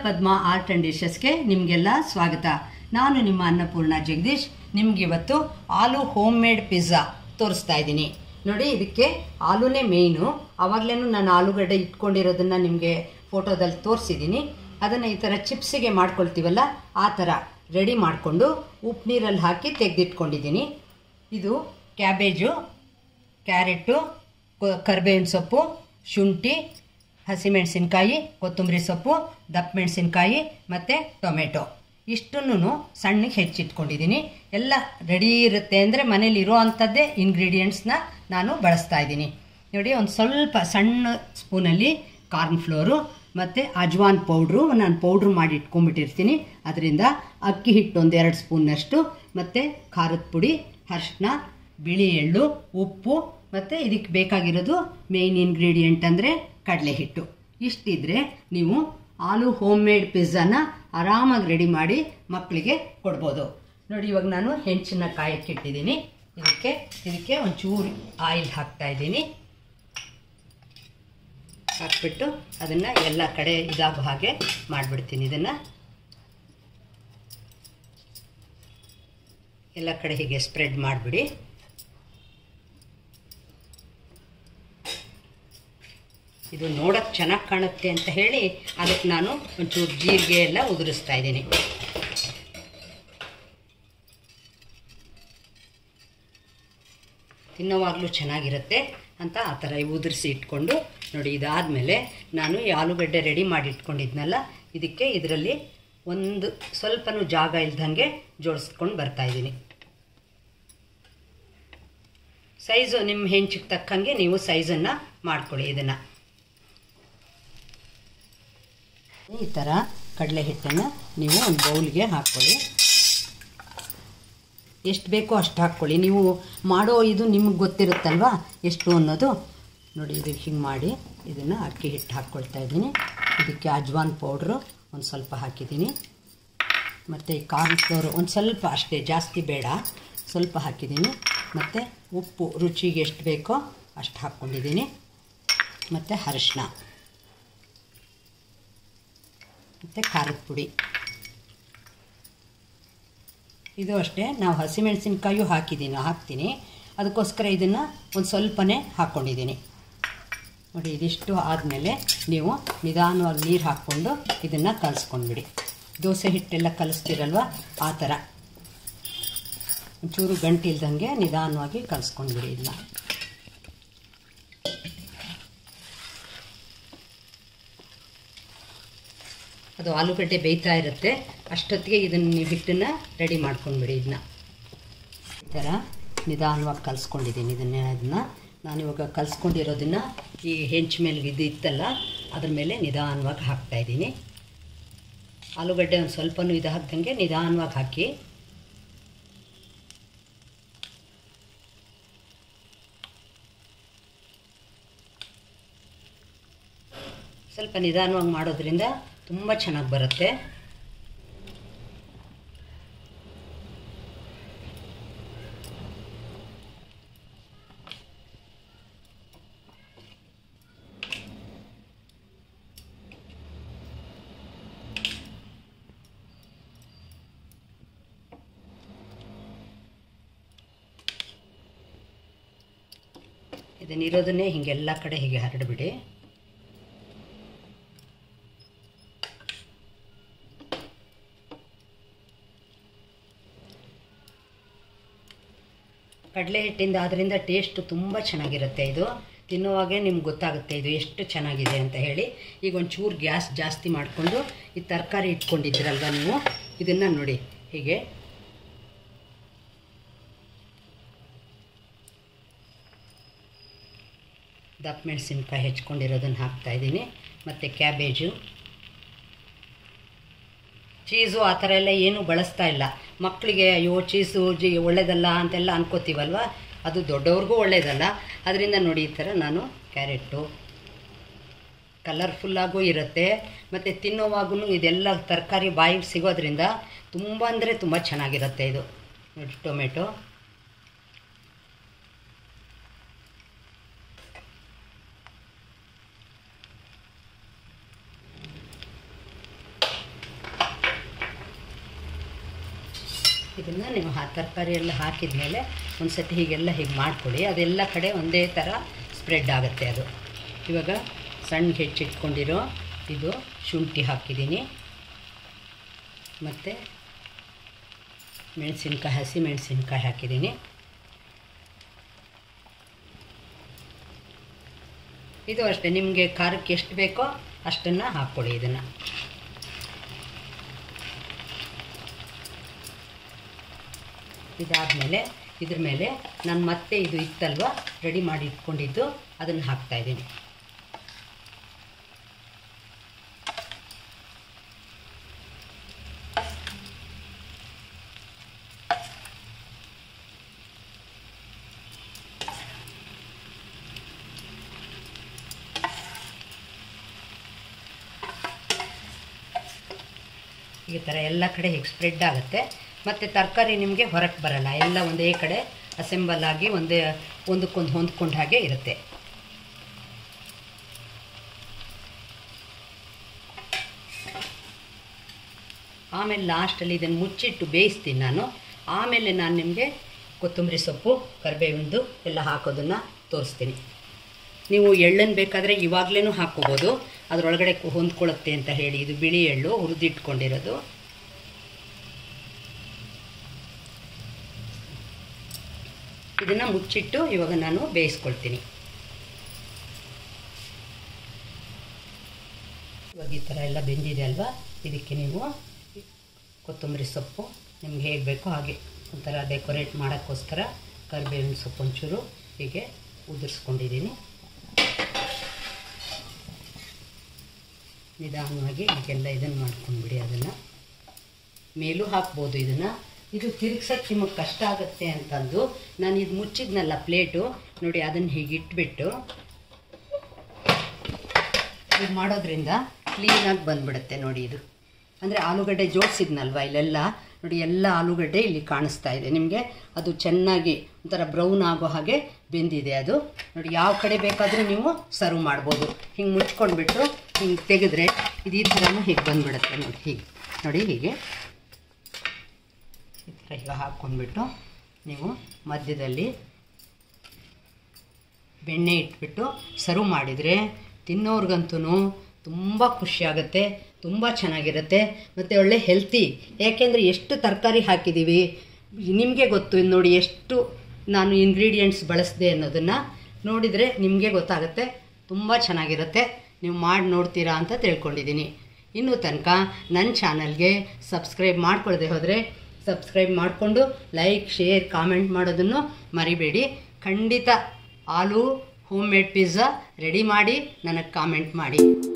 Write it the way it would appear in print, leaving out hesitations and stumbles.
Padma art and ಡಿಶಸ್ಗೆ ನಿಮಗೆಲ್ಲ ಸ್ವಾಗತ. ನಾನು ನಿಮ್ಮ ಅನ್ನಪೂರ್ಣ ಜಗದೀಶ್. ನಿಮಗಿವತ್ತು ಆಲೂ ಹೋಮ್ ಮೇಡ್ ಪಿಜ್ಜಾ ತೋರಿಸ್ತಾ ಇದ್ದೀನಿ. ನೋಡಿ, ಇದಕ್ಕೆ ಆಲೂನೇ ಮೇಯ್ನು. ಆವಾಗಲೇ ನಾನು ಆಲೂಗಡ್ಡೆ ಇಟ್ಕೊಂಡಿರೋದನ್ನು ನಿಮಗೆ ಫೋಟೋದಲ್ಲಿ ತೋರಿಸಿದ್ದೀನಿ. ಅದನ್ನು ಈ ಥರ ಚಿಪ್ಸಿಗೆ ಮಾಡ್ಕೊಳ್ತೀವಲ್ಲ, ಆ ಥರ ರೆಡಿ ಮಾಡಿಕೊಂಡು ಉಪ್ಪು ನೀರಲ್ಲಿ ಹಾಕಿ ತೆಗೆದಿಟ್ಕೊಂಡಿದ್ದೀನಿ. ಇದು ಕ್ಯಾಬೇಜು, ಕ್ಯಾರೆಟು, ಕರಿಬೇವಿನ ಸೊಪ್ಪು, ಶುಂಠಿ, ಹಸಿಮೆಣಸಿನ್ಕಾಯಿ, ಕೊತ್ತಂಬರಿ ಸೊಪ್ಪು, ದಪ್ಪ ಮೆಣಸಿನ್ಕಾಯಿ ಮತ್ತು ಟೊಮೆಟೊ ಇಷ್ಟನ್ನು ಸಣ್ಣಗೆ ಹೆಚ್ಚಿಟ್ಕೊಂಡಿದ್ದೀನಿ. ಎಲ್ಲ ರೆಡಿ ಇರುತ್ತೆ ಅಂದರೆ ಮನೇಲಿ ಇರೋ ಅಂಥದ್ದೇ ಇಂಗ್ರೀಡಿಯೆಂಟ್ಸ್ನ ನಾನು ಬಳಸ್ತಾ ಇದ್ದೀನಿ. ನೋಡಿ, ಒಂದು ಸ್ವಲ್ಪ ಸಣ್ಣ ಸ್ಪೂನಲ್ಲಿ ಕಾರ್ನ್ ಫ್ಲೋರು ಮತ್ತು ಅಜ್ವಾನ್ ಪೌಡ್ರು ನಾನು ಪೌಡ್ರು ಮಾಡಿ ಇಟ್ಕೊಂಡ್ಬಿಟ್ಟಿರ್ತೀನಿ. ಅದರಿಂದ ಅಕ್ಕಿ ಹಿಟ್ಟು ಒಂದು 2 ಸ್ಪೂನ್ನಷ್ಟು, ಮತ್ತು ಖಾರದ ಪುಡಿ, ಅರಿಶಿನ, ಬಿಳಿ ಎಳ್ಳು, ಉಪ್ಪು, ಮತ್ತು ಇದಕ್ಕೆ ಬೇಕಾಗಿರೋದು ಮೇಯ್ನ್ ಇಂಗ್ರೀಡಿಯೆಂಟ್ ಅಂದರೆ ಕಡಲೆ ಹಿಟ್ಟು. ಇಷ್ಟಿದ್ರೆ ನೀವು ಆಲೂ ಹೋಮ್ ಮೇಡ್ ಪಿಜ್ಜಾನ ಆರಾಮಾಗಿ ರೆಡಿ ಮಾಡಿ ಮಕ್ಕಳಿಗೆ ಕೊಡ್ಬೋದು. ನೋಡಿ, ಇವಾಗ ನಾನು ಹೆಂಚನ್ನ ಕಾಯಕ್ಕಿಟ್ಟಿದ್ದೀನಿ. ಇದಕ್ಕೆ ಒಂಚೂರು ಆಯಿಲ್ ಹಾಕ್ತಾಯಿದ್ದೀನಿ. ಹಾಕ್ಬಿಟ್ಟು ಅದನ್ನು ಎಲ್ಲ ಕಡೆ ಇದಾಗೋ ಹಾಗೆ ಮಾಡಿಬಿಡ್ತೀನಿ. ಇದನ್ನು ಎಲ್ಲ ಕಡೆ ಹೀಗೆ ಸ್ಪ್ರೆಡ್ ಮಾಡಿಬಿಡಿ. ಇದು ನೋಡೋಕ್ಕೆ ಚೆನ್ನಾಗಿ ಕಾಣುತ್ತೆ ಅಂತ ಹೇಳಿ ಅದಕ್ಕೆ ನಾನು ಒಂಚೂರು ಜೀರಿಗೆ ಎಲ್ಲ ಉದುರಿಸ್ತಾ ಇದ್ದೀನಿ. ತಿನ್ನೋವಾಗಲೂ ಚೆನ್ನಾಗಿರುತ್ತೆ ಅಂತ ಆ ಥರ ಉದುರಿಸಿ ಇಟ್ಕೊಂಡು, ನೋಡಿ, ಇದಾದಮೇಲೆ ನಾನು ಈ ಆಲೂಗಡ್ಡೆ ರೆಡಿ ಮಾಡಿ ಇಟ್ಕೊಂಡಿದ್ನಲ್ಲ, ಇದರಲ್ಲಿ ಒಂದು ಸ್ವಲ್ಪನೂ ಜಾಗ ಇಲ್ದಂಗೆ ಜೋಡಿಸ್ಕೊಂಡು ಬರ್ತಾಯಿದ್ದೀನಿ. ಸೈಜು ನಿಮ್ಮ ಹೆಂಚಿಗೆ ತಕ್ಕಂಗೆ ನೀವು ಸೈಜನ್ನು ಮಾಡ್ಕೊಳ್ಳಿ. ಇದನ್ನು ಈ ಥರ ಕಡಲೆ ಹಿಟ್ಟನ್ನು ನೀವು ಒಂದು ಬೌಲ್ಗೆ ಹಾಕ್ಕೊಳ್ಳಿ. ಎಷ್ಟು ಬೇಕೋ ಅಷ್ಟು ಹಾಕ್ಕೊಳ್ಳಿ. ನೀವು ಮಾಡೋ ಇದು ನಿಮಗೆ ಗೊತ್ತಿರುತ್ತಲ್ವ ಎಷ್ಟು ಅನ್ನೋದು. ನೋಡಿ, ಇದಕ್ಕೆ ಹಿಂಗೆ ಮಾಡಿ ಇದನ್ನು ಅಕ್ಕಿ ಹಿಟ್ಟು ಹಾಕ್ಕೊಳ್ತಾ ಇದ್ದೀನಿ. ಇದಕ್ಕೆ ಅಜ್ವಾನ್ ಪೌಡ್ರು ಒಂದು ಸ್ವಲ್ಪ ಹಾಕಿದ್ದೀನಿ, ಮತ್ತು ಈ ಕಾರ್ನ್ ಫ್ಲೋರು ಒಂದು ಸ್ವಲ್ಪ ಅಷ್ಟೇ, ಜಾಸ್ತಿ ಬೇಡ, ಸ್ವಲ್ಪ ಹಾಕಿದ್ದೀನಿ. ಮತ್ತು ಉಪ್ಪು ರುಚಿಗೆ ಎಷ್ಟು ಬೇಕೋ ಅಷ್ಟು ಹಾಕ್ಕೊಂಡಿದ್ದೀನಿ, ಮತ್ತು ಅರಿಶಿನ, ಮತ್ತು ಖಾರದ ಪುಡಿ. ಇದು ಅಷ್ಟೇ, ನಾವು ಹಸಿಮೆಣಸಿನ್ಕಾಯು ಹಾಕ್ತೀನಿ, ಅದಕ್ಕೋಸ್ಕರ ಇದನ್ನು ಒಂದು ಸ್ವಲ್ಪನೇ ಹಾಕ್ಕೊಂಡಿದ್ದೀನಿ. ನೋಡಿ, ಇದಿಷ್ಟು ಆದಮೇಲೆ ನೀವು ನಿಧಾನವಾಗಿ ನೀರು ಹಾಕ್ಕೊಂಡು ಇದನ್ನು ಕಲಿಸ್ಕೊಂಡ್ಬಿಡಿ. ದೋಸೆ ಹಿಟ್ಟೆಲ್ಲ ಕಲಿಸ್ತೀರಲ್ವ, ಆ ಥರ ಒಂಚೂರು ಗಂಟಿಲ್ದಂಗೆ ನಿಧಾನವಾಗಿ ಕಲಿಸ್ಕೊಂಡ್ಬಿಡಿ. ಇದನ್ನ ಅದು ಆಲೂಗಡ್ಡೆ ಬೇಯ್ತಾ ಇರುತ್ತೆ, ಅಷ್ಟೊತ್ತಿಗೆ ಇದನ್ನು ಹಿಟ್ಟನ್ನು ರೆಡಿ ಮಾಡ್ಕೊಂಡ್ಬಿಡಿ. ಇದನ್ನ ಈ ಥರ ನಿಧಾನವಾಗಿ ಕಲಿಸ್ಕೊಂಡಿದ್ದೀನಿ. ಅದನ್ನು ನಾನಿವಾಗ ಕಲಿಸ್ಕೊಂಡಿರೋದನ್ನು ಈ ಹೆಂಚು ಮೇಲೆ ಇದು ಇತ್ತಲ್ಲ ಅದ್ರ ಮೇಲೆ ನಿಧಾನವಾಗಿ ಹಾಕ್ತಾಯಿದ್ದೀನಿ. ಆಲೂಗಡ್ಡೆ ಒಂದು ಸ್ವಲ್ಪನೂ ಇದು ಹಾಕ್ದಂಗೆ ನಿಧಾನವಾಗಿ ಹಾಕಿ. ಸ್ವಲ್ಪ ನಿಧಾನವಾಗಿ ಮಾಡೋದ್ರಿಂದ ತುಂಬ ಚೆನ್ನಾಗಿ ಬರುತ್ತೆ. ಇದನ್ನಿರೋದನ್ನೇ ಹೀಗೆಲ್ಲ ಕಡೆ ಹೀಗೆ ಹರಡಿಬಿಡಿ. ಕಡಲೆ ಹಿಟ್ಟಿಂದ ಅದರಿಂದ ಟೇಸ್ಟ್ ತುಂಬ ಚೆನ್ನಾಗಿರುತ್ತೆ. ಇದು ತಿನ್ನುವಾಗೇ ನಿಮ್ಗೆ ಗೊತ್ತಾಗುತ್ತೆ ಇದು ಎಷ್ಟು ಚೆನ್ನಾಗಿದೆ ಅಂತ ಹೇಳಿ. ಈಗ ಒಂಚೂರು ಗ್ಯಾಸ್ ಜಾಸ್ತಿ ಮಾಡಿಕೊಂಡು ಈ ತರಕಾರಿ ಇಟ್ಕೊಂಡಿದ್ದೀರಲ್ವ ನೀವು, ಇದನ್ನು ನೋಡಿ ಹೀಗೆ ದಪ್ಪ ಮೆಣಸಿನ್ಕಾಯಿ ಹೆಚ್ಕೊಂಡಿರೋದನ್ನು ಹಾಕ್ತಾಯಿದ್ದೀನಿ, ಮತ್ತು ಕ್ಯಾಬೇಜು, ಚೀಸು ಆ ಥರ ಎಲ್ಲ ಏನೂ ಬಳಸ್ತಾ ಇಲ್ಲ. ಮಕ್ಕಳಿಗೆ ಅಯ್ಯೋ ಚೀಸು ಒಳ್ಳೆಯದಲ್ಲ ಅಂತೆಲ್ಲ ಅನ್ಕೋತೀವಲ್ವ, ಅದು ದೊಡ್ಡವ್ರಿಗೂ ಒಳ್ಳೆಯದಲ್ಲ. ಅದರಿಂದ ನೋಡಿ, ಈ ಥರ ನಾನು ಕ್ಯಾರೆಟು ಕಲರ್ಫುಲ್ಲಾಗೂ ಇರುತ್ತೆ, ಮತ್ತು ತಿನ್ನೋವಾಗೂ ಇದೆಲ್ಲ ತರಕಾರಿ ಬಾಯಿಗೆ ಸಿಗೋದ್ರಿಂದ ತುಂಬ ಅಂದರೆ ತುಂಬ ಚೆನ್ನಾಗಿರುತ್ತೆ. ಇದು ನೋಡಿ, ಟೊಮೆಟೊ, ಇದನ್ನು ನೀವು ತರಕಾರಿ ಎಲ್ಲ ಹಾಕಿದ ಮೇಲೆ ಒಂದು ಸತಿ ಹೀಗೆಲ್ಲ ಹೀಗೆ ಮಾಡಿಕೊಡಿ, ಅದೆಲ್ಲ ಕಡೆ ಒಂದೇ ಥರ ಸ್ಪ್ರೆಡ್ ಆಗುತ್ತೆ ಅದು. ಇವಾಗ ಸಣ್ಣ ಹೆಚ್ಚಿಟ್ಕೊಂಡಿರೋ ಇದು ಶುಂಠಿ ಹಾಕಿದ್ದೀನಿ, ಮತ್ತು ಮೆಣಸಿನ್ಕಾಯಿ, ಹಸಿ ಮೆಣಸಿನ್ಕಾಯಿ ಹಾಕಿದ್ದೀನಿ. ಇದು ಅಷ್ಟೇ, ನಿಮಗೆ ಖಾರಕ್ಕೆ ಎಷ್ಟು ಬೇಕೋ ಅಷ್ಟನ್ನು ಹಾಕ್ಕೊಳ್ಳಿ. ಇದನ್ನು ಇದಾದಮೇಲೆ ಇದ್ರ ಮೇಲೆ ನಾನು ಮತ್ತೆ ಇದು ಇತ್ತಲ್ವ ರೆಡಿ ಮಾಡಿ ಇಟ್ಕೊಂಡಿದ್ದು ಅದನ್ನು ಹಾಕ್ತಾಯಿದ್ದೀನಿ. ಈ ಥರ ಎಲ್ಲ ಕಡೆ ಹೀಗೆ ಸ್ಪ್ರೆಡ್ ಆಗುತ್ತೆ. ಮತ್ತು ತರಕಾರಿ ನಿಮಗೆ ಹೊರಕ್ಕೆ ಬರಲ್ಲ, ಎಲ್ಲ ಒಂದೇ ಕಡೆ ಅಸೆಂಬಲ್ ಆಗಿ ಒಂದಕ್ಕೊಂದು ಹೊಂದ್ಕೊಂಡು ಹಾಗೆ ಇರುತ್ತೆ. ಆಮೇಲೆ ಲಾಸ್ಟಲ್ಲಿ ಇದನ್ನು ಮುಚ್ಚಿಟ್ಟು ಬೇಯಿಸ್ತೀನಿ ನಾನು. ಆಮೇಲೆ ನಾನು ನಿಮಗೆ ಕೊತ್ತಂಬರಿ ಸೊಪ್ಪು, ಕರಿಬೇವಿಂದು ಎಲ್ಲ ಹಾಕೋದನ್ನು ತೋರಿಸ್ತೀನಿ. ನೀವು ಎಳ್ಳನ್ನು ಬೇಕಾದರೆ ಇವಾಗಲೇ ಹಾಕ್ಕೋಬೋದು, ಅದರೊಳಗಡೆ ಹೊಂದ್ಕೊಳ್ಳುತ್ತೆ ಅಂತ ಹೇಳಿ. ಇದು ಬಿಳಿ ಎಳ್ಳು ಹುರಿದಿಟ್ಕೊಂಡಿರೋದು. ಇದನ್ನು ಮುಚ್ಚಿಟ್ಟು ಇವಾಗ ನಾನು ಬೇಯಿಸ್ಕೊಳ್ತೀನಿ. ಇವಾಗ ಈ ಥರ ಎಲ್ಲ ಬೆಂದಿದೆ ಅಲ್ವಾ, ಇದಕ್ಕೆ ನೀವು ಕೊತ್ತಂಬರಿ ಸೊಪ್ಪು ನಿಮ್ಗೆ ಹೇಗೆ ಬೇಕೋ ಹಾಗೆ ಒಂಥರ ಡೆಕೋರೇಟ್ ಮಾಡೋಕ್ಕೋಸ್ಕರ ಕರಿಬೇವಿನ ಸೊಪ್ಪು ಒಂಚೂರು ಹೀಗೆ ಉದುರಿಸ್ಕೊಂಡಿದ್ದೀನಿ. ನಿಧಾನವಾಗಿ ಇದಕ್ಕೆಲ್ಲ ಇದನ್ನು ಮಾಡ್ಕೊಂಡ್ಬಿಡಿ. ಅದನ್ನು ಮೇಲೂ ಹಾಕ್ಬೋದು. ಇದು ತಿರುಗ್ಸೋಕ್ಕೆ ನಿಮಗೆ ಕಷ್ಟ ಆಗುತ್ತೆ ಅಂತಂದು ನಾನು ಇದು ಮುಚ್ಚಿದ್ನಲ್ಲ ಪ್ಲೇಟು ನೋಡಿ, ಅದನ್ನು ಹೀಗೆ ಇಟ್ಬಿಟ್ಟು ಇದು ಮಾಡೋದ್ರಿಂದ ಕ್ಲೀನಾಗಿ ಬಂದುಬಿಡುತ್ತೆ ನೋಡಿ. ಇದು ಅಂದರೆ ಆಲೂಗಡ್ಡೆ ಜೋಡಿಸಿದ್ನಲ್ವ ಇಲ್ಲೆಲ್ಲ ನೋಡಿ, ಎಲ್ಲ ಆಲೂಗಡ್ಡೆ ಇಲ್ಲಿ ಕಾಣಿಸ್ತಾ ಇದೆ ನಿಮಗೆ. ಅದು ಚೆನ್ನಾಗಿ ಒಂಥರ ಬ್ರೌನ್ ಆಗೋ ಹಾಗೆ ಬೆಂದಿದೆ ಅದು ನೋಡಿ. ಯಾವ ಕಡೆ ಬೇಕಾದರೂ ನೀವು ಸರ್ವ್ ಮಾಡ್ಬೋದು. ಹಿಂಗೆ ಮುಚ್ಕೊಂಡ್ಬಿಟ್ಟು ಹಿಂಗೆ ತೆಗೆದ್ರೆ ಇದು ಈ ಥರನೂ ಹೀಗೆ ಬಂದುಬಿಡುತ್ತೆ ನೋಡಿ. ಹೀಗೆ ನೋಡಿ, ಹೀಗೆ ಈ ಥರ ಈಗ ಹಾಕ್ಕೊಂಡ್ಬಿಟ್ಟು ನೀವು ಮಧ್ಯದಲ್ಲಿ ಬೆಣ್ಣೆ ಇಟ್ಬಿಟ್ಟು ಸರ್ವ್ ಮಾಡಿದರೆ ತಿನ್ನೋರ್ಗಂತೂ ತುಂಬ ಖುಷಿಯಾಗುತ್ತೆ, ತುಂಬ ಚೆನ್ನಾಗಿರುತ್ತೆ, ಮತ್ತು ಒಳ್ಳೆ ಹೆಲ್ತಿ. ಯಾಕೆಂದರೆ ಎಷ್ಟು ತರಕಾರಿ ಹಾಕಿದ್ದೀವಿ ನಿಮಗೆ ಗೊತ್ತು. ನೋಡಿ ಎಷ್ಟು ನಾನು ಇಂಗ್ರೀಡಿಯೆಂಟ್ಸ್ ಬಳಸಿದೆ ಅನ್ನೋದನ್ನು ನೋಡಿದರೆ ನಿಮಗೆ ಗೊತ್ತಾಗುತ್ತೆ. ತುಂಬ ಚೆನ್ನಾಗಿರುತ್ತೆ. ನೀವು ಮಾಡಿ ನೋಡ್ತೀರಾ ಅಂತ ತಿಳ್ಕೊಂಡಿದ್ದೀನಿ. ಇನ್ನೂ ತನಕ ನನ್ನ ಚಾನಲ್ಗೆ ಸಬ್ಸ್ಕ್ರೈಬ್ ಮಾಡ್ಕೊಳ್ಳದೆ ಹೋದರೆ ಸಬ್ಸ್ಕ್ರೈಬ್ ಮಾಡಿಕೊಂಡು ಲೈಕ್, ಶೇರ್, ಕಾಮೆಂಟ್ ಮಾಡೋದನ್ನು ಮರಿಬೇಡಿ. ಖಂಡಿತ aloo homemade pizza ready ಮಾಡಿ ನನಗೆ ಕಾಮೆಂಟ್ ಮಾಡಿ.